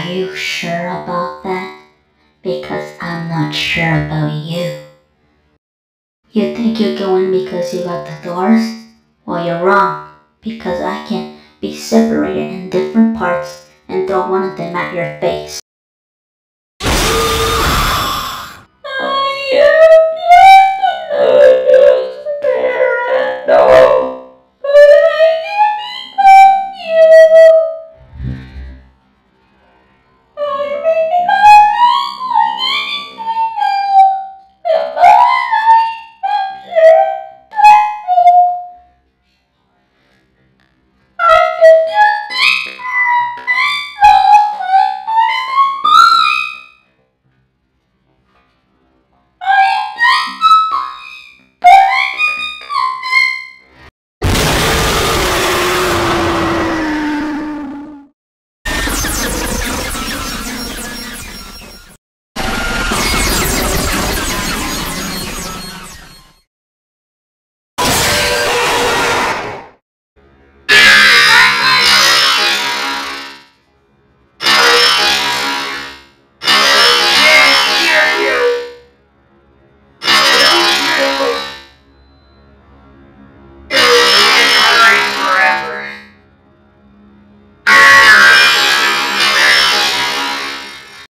Are you sure about that? Because I'm not sure about you. You think you're going because you got the doors? Well, you're wrong, because I can be separated in different parts and throw one of them at your face.